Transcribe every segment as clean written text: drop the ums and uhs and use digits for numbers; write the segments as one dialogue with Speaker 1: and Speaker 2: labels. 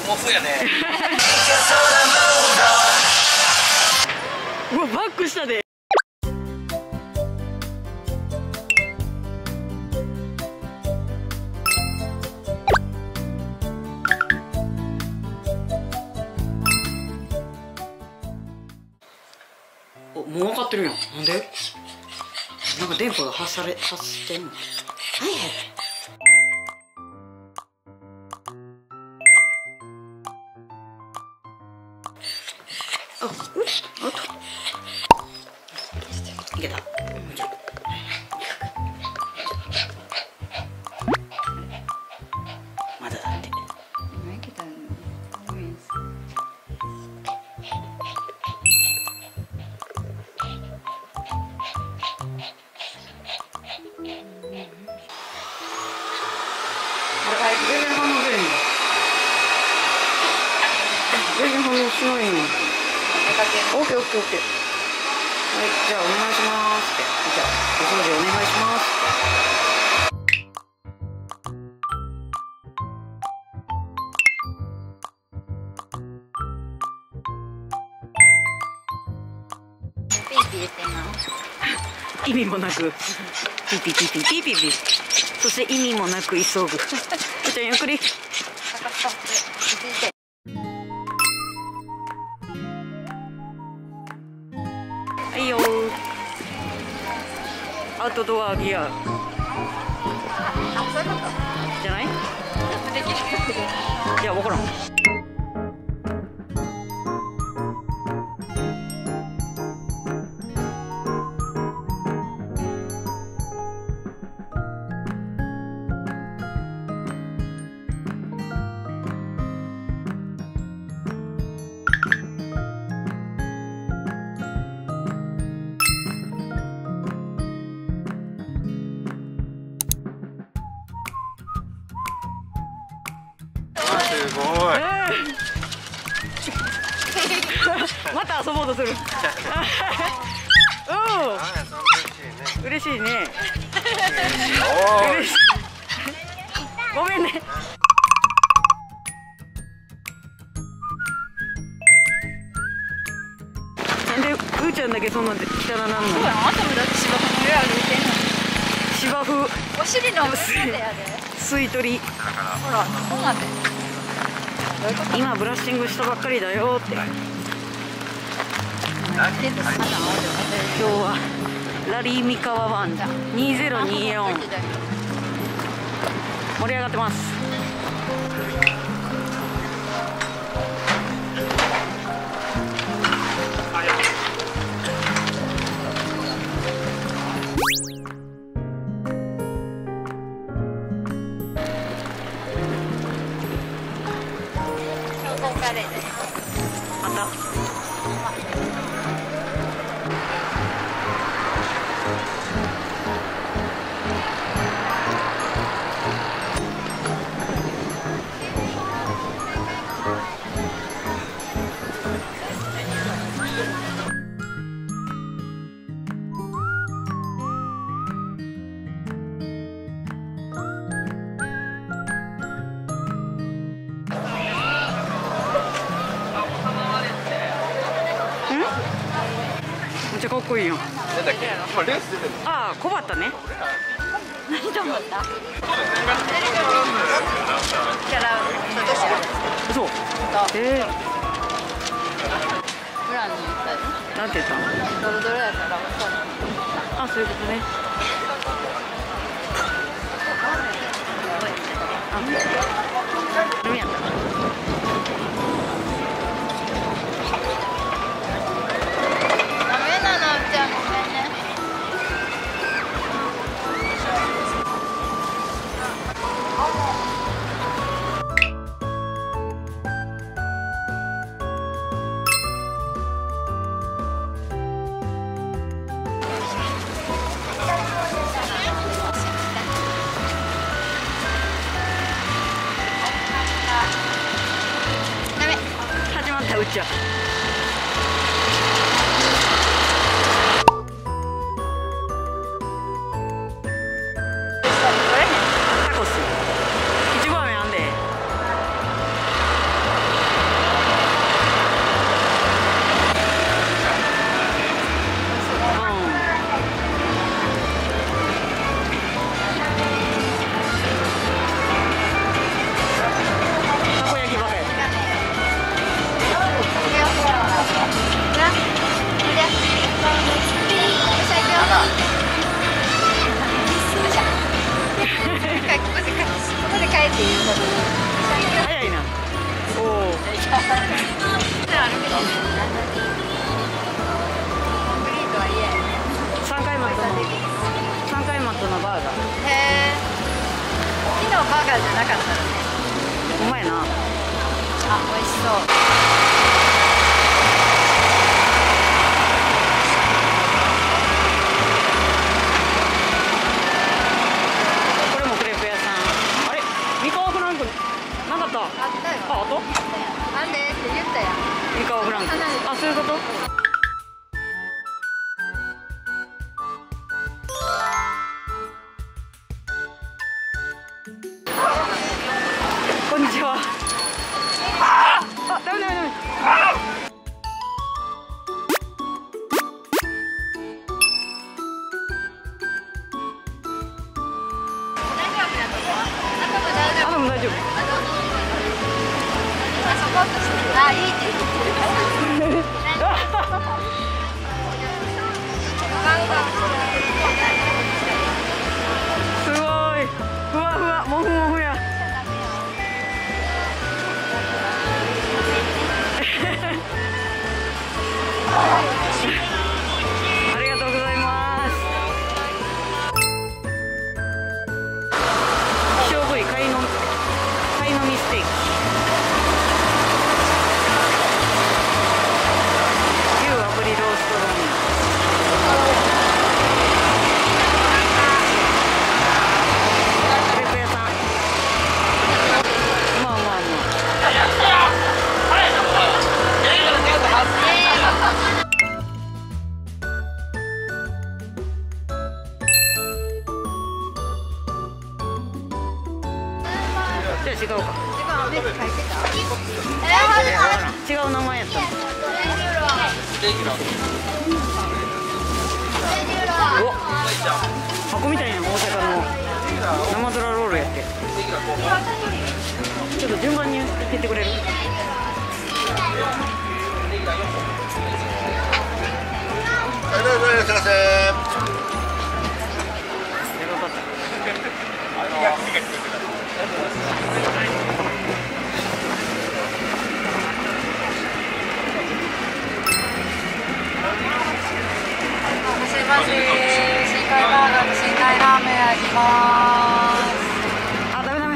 Speaker 1: モフやね。
Speaker 2: うわ、バックしたで。お、もう分かってるやん。なんで？なんか電波が発してんの。はいはい。あ、あと。いけた。まだだって。
Speaker 3: 今いけたの。
Speaker 2: 全然反応せえへん。全然反応しないよ。オッケーオッケーオッケー。はい、じゃあお願いしますって。じゃあお掃除お願いします
Speaker 3: ピーピー言ってんの。
Speaker 2: 意味もなくピピピピピピピ、そして意味もなく急ぐ。じゃあゆっくり。はいよ。アウトドアギアじゃない？いや、分からん。
Speaker 1: すごい。
Speaker 2: また遊ぼうとする。うん。嬉しいね。嬉しい。ごめんね。なんでうーちゃんだけそんな汚なんの？
Speaker 3: そうやん、あんたもだって芝生の上歩いてんのに。
Speaker 2: 芝生。
Speaker 3: お尻の上でやで。
Speaker 2: 吸い取り。
Speaker 3: ほら、そうなんだよ。
Speaker 2: 今ブラッシングしたばっかりだよって。今日はラリー三河湾2024盛り上がってます。また。めっちゃかっこいいよ。
Speaker 1: なんだっけ、今レース出てるの。
Speaker 2: ああ、小畑ね。
Speaker 3: 何と思った？
Speaker 2: そう。
Speaker 3: プランに行ったり。
Speaker 2: なんて言ったの？
Speaker 3: ドロドロやから分かる。
Speaker 2: あ、そういうことね。あ、海やった。
Speaker 3: ダメなの、うちゃん、ごめんね。
Speaker 2: 始まった、うっちゃん。タコス。いちご飴あんで。
Speaker 3: カーじゃなかったらね。
Speaker 2: うまいな。
Speaker 3: あ、美味しそう。
Speaker 2: これもクレープ屋さん。あれ、三河フランクなかった。
Speaker 3: あったよ。
Speaker 2: あと
Speaker 3: なんでって言ったやん。
Speaker 2: 三河フランク。あ、そういうこと。こんにちは。あ、ダメダメダメ。あ、でも大丈夫。
Speaker 3: あ、いいって言ってる。
Speaker 2: すごい。ふわふわ、もふもふや。ありがとうございます。希少部位貝のみステーキ。牛炙りローストローン。クレープ屋さん。まあまあまあ。じゃあ違うか。違う名前やった。うわ、箱みたいな大阪の生ドラロールやって。ちょっと順番に言ってくれる？
Speaker 3: 深海バーガーと深海ラーメンあります。
Speaker 2: あ、ダメダメ。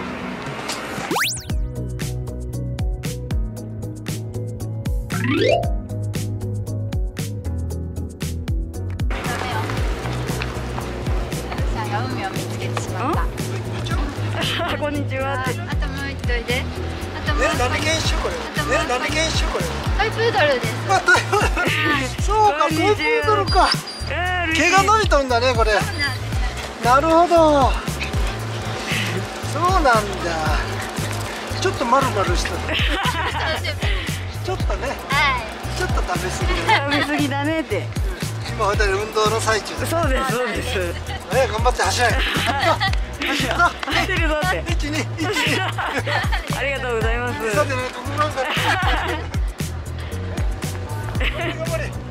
Speaker 3: さんが海を見つけてしまった。
Speaker 2: こんにちはって。
Speaker 3: あともう一人で。あともう一人。
Speaker 4: 何犬種これ？何犬種これ？
Speaker 3: トイプードルです。
Speaker 4: あ、トイプードル。そうか、トイプードルか。毛が伸びとんだね、これ。なるほど。そうなんだ。ちょっと丸々した。ちょっとね。
Speaker 3: はい。
Speaker 4: ちょっと食べ過ぎだね。
Speaker 2: 食べ過ぎだねって。
Speaker 4: 今まで運動の最中です。
Speaker 2: そうですそうです。
Speaker 4: 頑張って走れ。
Speaker 2: 走るぞって。
Speaker 4: 一二一。
Speaker 2: ありがとうございます。
Speaker 4: さてね、ここなんか。頑張れ。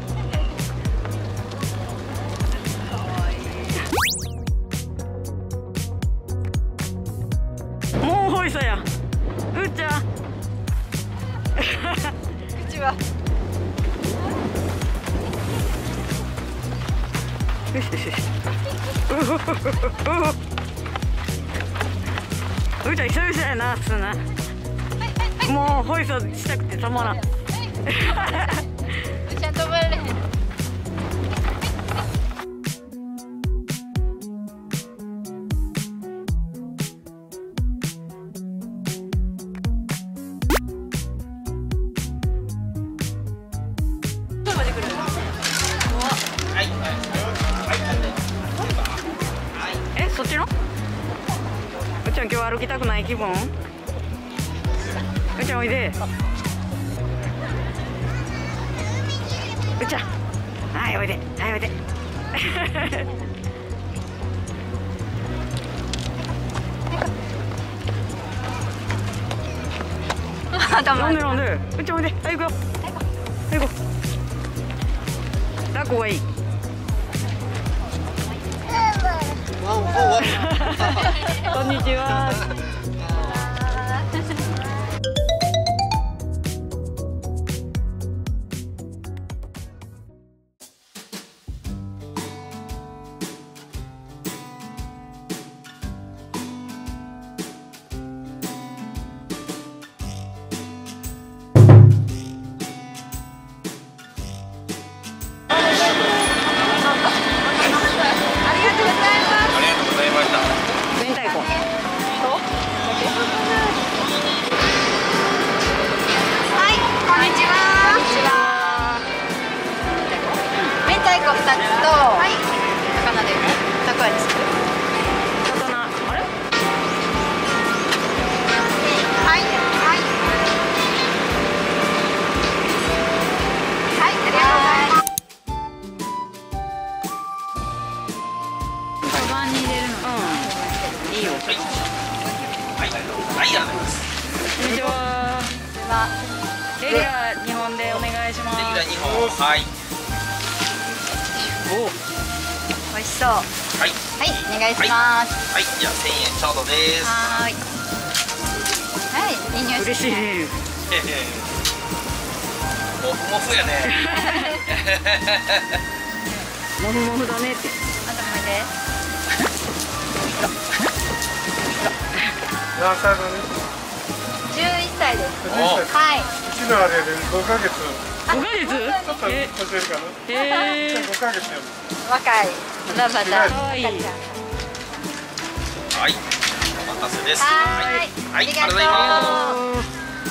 Speaker 2: もうほいさや。うっちゃん。
Speaker 3: 口は。
Speaker 2: よしよしよし。うっちゃん久々やなっつうな。もうホイソしたくてたまらん。
Speaker 3: ちゃんと覚えれへん。
Speaker 2: え、そっちの？うっちゃん今日歩きたくない気分？うっちゃんおいで。うっちゃん、はいおいで、はいおいで。なんでなんで、うっちゃんおいで、はい行くよ。はい行こう。抱っこがいい。こんにちは。 いよ。
Speaker 5: はい、ありがとうございます。
Speaker 2: こんにちは。レギュラー2本でお願いします。
Speaker 5: レギュラー2本、はい。
Speaker 2: お、
Speaker 3: 美味しそう。は
Speaker 5: はい、
Speaker 3: い、お願いします。
Speaker 5: はい、じゃあ1000円ちょうどです。
Speaker 3: はーい。はい、いい匂い。
Speaker 2: 嬉しいね。
Speaker 5: もふもふやね。
Speaker 2: もふもふだねって。
Speaker 3: あともいで。
Speaker 1: 何歳だね。
Speaker 3: 11歳です。
Speaker 5: お、
Speaker 3: はい。
Speaker 1: うちのあれで5ヶ月。
Speaker 2: 5ヶ月？
Speaker 1: ちょっと年上かな。
Speaker 2: へえ。
Speaker 1: 5ヶ月やもん。
Speaker 3: 若い。ババだ。
Speaker 2: 可愛い。
Speaker 5: はい、お待たせです。
Speaker 3: はーい。
Speaker 5: はい、ありがとうござい
Speaker 3: あ
Speaker 5: ます。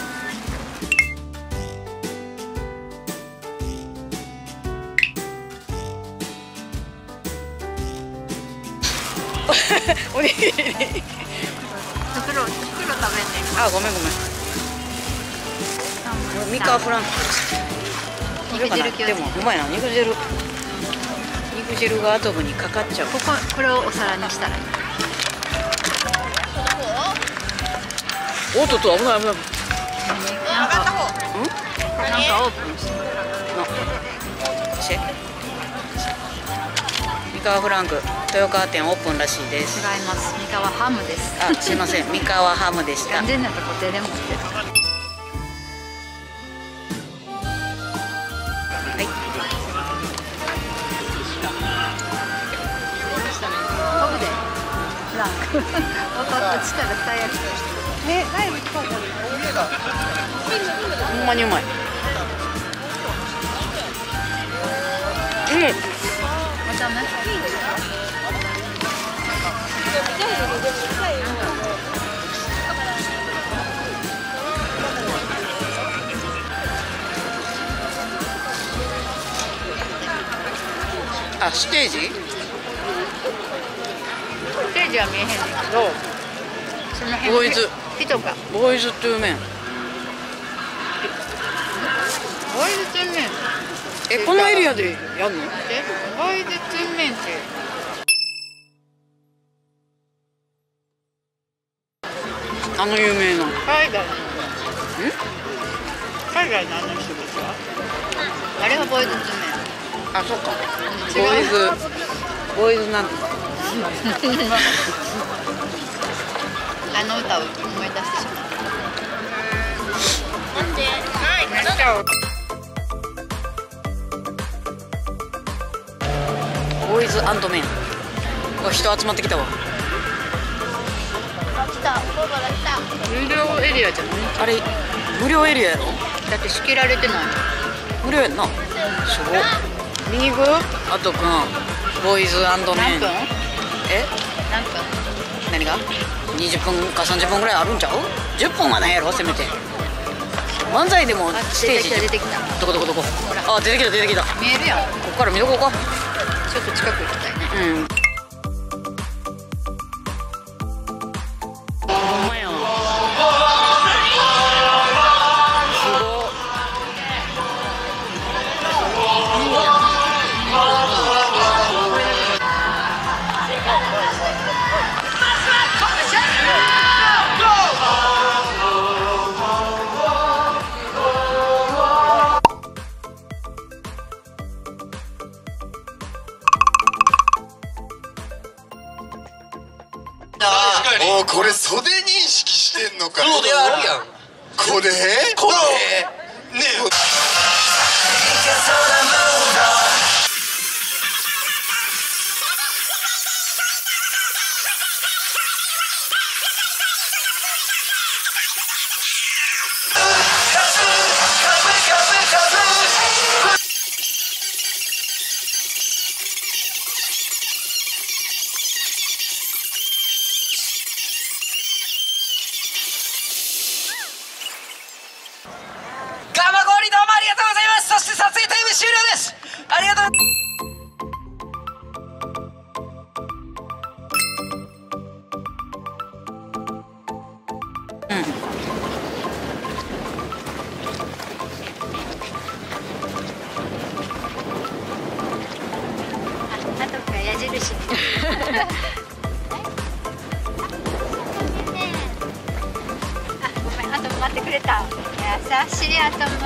Speaker 2: おにぎり。
Speaker 3: 袋食べんねん。
Speaker 2: あ、ごめんごめん。ミカフランク。
Speaker 3: 肉汁気をつけて。
Speaker 2: でもうまいな、肉汁がアトムにかかっちゃう。
Speaker 3: これをお皿にしたらいい。
Speaker 2: おっとっと、危ない危ない。
Speaker 3: なんかオープンしてる。
Speaker 2: ミカワフランク豊川店オープンらしいです。
Speaker 3: 違います。三河ハムです。
Speaker 2: あ、すいません、三河ハムでした。
Speaker 3: 完全なとこ手で持ってる。
Speaker 2: はい。
Speaker 3: 飛ぶで。ほら、落ちたら最悪。ライブ聞こうか。
Speaker 2: ほんまにうまい。うん。
Speaker 3: またね。
Speaker 2: あ、ステージ？
Speaker 3: ステージは見えへんねんけど、その辺
Speaker 2: ボーイズ
Speaker 3: 人が。
Speaker 2: ボーイズトゥーメン。
Speaker 3: ボーイズツンメン。
Speaker 2: え、このエリアでやんの？
Speaker 3: ボーイズツンメンって。
Speaker 2: あの有名な。
Speaker 3: 海外の。海外のあの人ですか？あれがボーイズツンメン。
Speaker 2: あ、そっか。
Speaker 3: 違う
Speaker 2: ボーイズなんとか。
Speaker 3: あの歌を思い出してしまった。めっちゃ
Speaker 2: ボーイズ&メン。人集まってきたわ。
Speaker 3: 来た。有料エリアじゃない？
Speaker 2: あれ無料エリアやろ？
Speaker 3: だって仕切られてない。
Speaker 2: 無料やんな。すごい。見に行く？あとくん、ボーイズ&メン。
Speaker 3: 何分？
Speaker 2: え？
Speaker 3: 何分？
Speaker 2: 何が？20分か30分ぐらいあるんちゃう？10分はないやろ、せめて。漫才でもステージ
Speaker 3: 出てきた。
Speaker 2: どこ？あ、出てきた。
Speaker 3: 見えるやん。
Speaker 2: こっから見とこうか。
Speaker 3: ちょっと近く行きたいね。
Speaker 2: うん。ほんまやん。すごっ。
Speaker 6: おー、これ袖認識してんのか。
Speaker 5: そうであるやん。
Speaker 6: これ
Speaker 5: ねえ。ガマゴーリどうもありがとうございます。そして撮影タイム終了です。ありがとう。
Speaker 3: あとか矢印。 くれた。優しいアトム。アトム。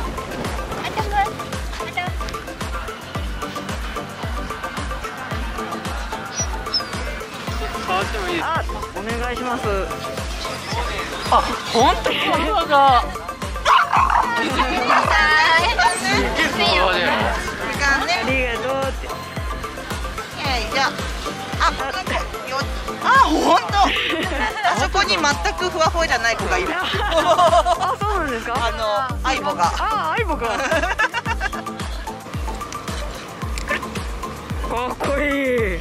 Speaker 2: あ、お願いします。あ、本当に泡が。ありがとうって。
Speaker 7: あ、本当。あそこに全くふわふわじゃない子がいる。
Speaker 2: あ、そうなんですか。
Speaker 7: アイボが。
Speaker 2: あ、アイボが。かっこいい。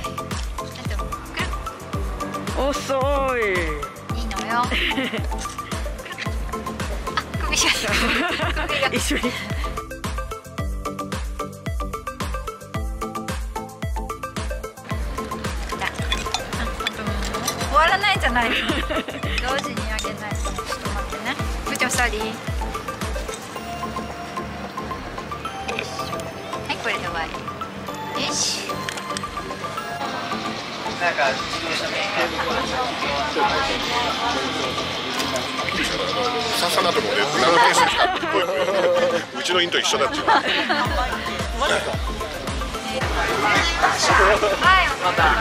Speaker 2: 遅い。
Speaker 3: いいのよ。あ、首が。
Speaker 2: 一緒に。
Speaker 3: 終わらないじゃない。同時にあげないと。ちょっと待ってね。部長サリー。はい、これで終わり。よし。
Speaker 5: なんか
Speaker 6: ささなとこで裏のペースにしたっぽい。うちのインと一緒だっちゅう。
Speaker 3: はい、また。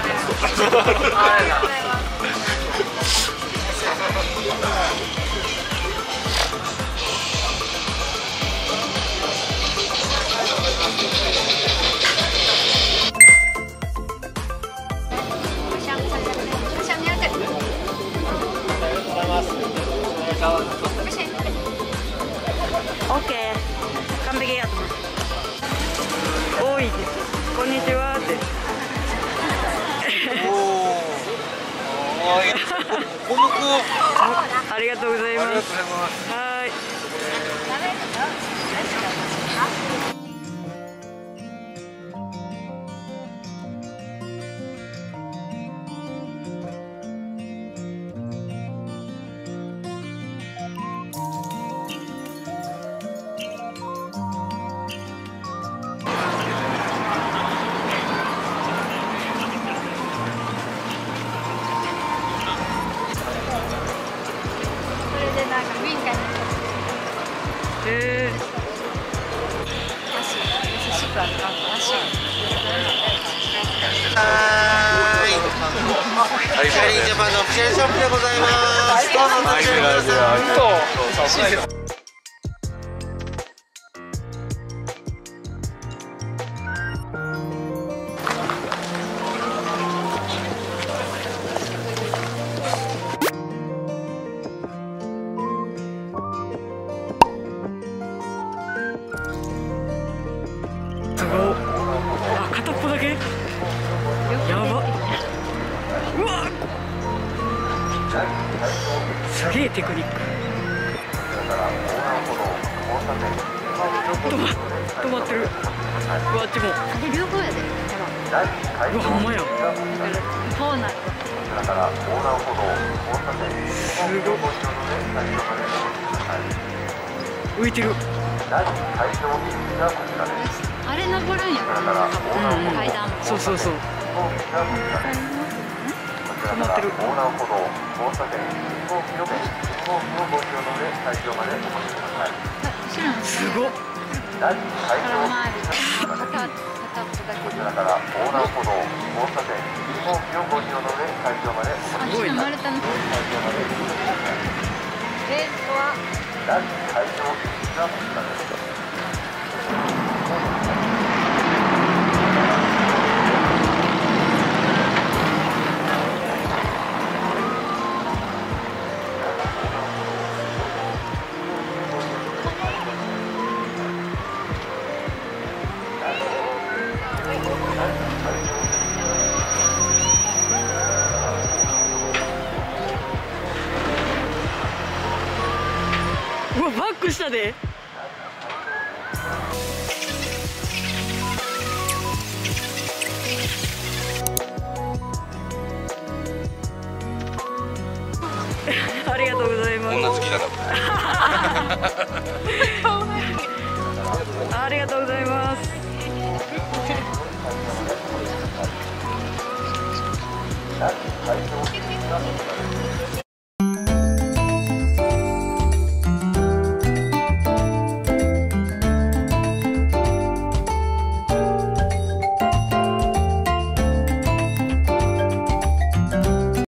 Speaker 2: オッケー。完璧やと思う。おい、こんにちはって。ありがとうございます。はい。
Speaker 6: キャリージャパンのオフィシャルショップでございます。どうぞご注文ください。
Speaker 2: すごい。あ、片っぽだけ。やば。うわ。すげえテクニック。止まってる。あっちも。
Speaker 3: 両方やで。
Speaker 2: うわ、ほんまや。
Speaker 3: そうなる。
Speaker 2: すごい。浮いてる。
Speaker 3: あれ登るんやろ。階段。
Speaker 2: そうそうそう。止まってる。すごっ。
Speaker 3: 空回り。片っぽだけ。
Speaker 2: すごいな。
Speaker 3: 丸太の。
Speaker 2: うわ、バックしたで。ありがとうございます。
Speaker 6: 女好きだな。
Speaker 2: ありがとうございます。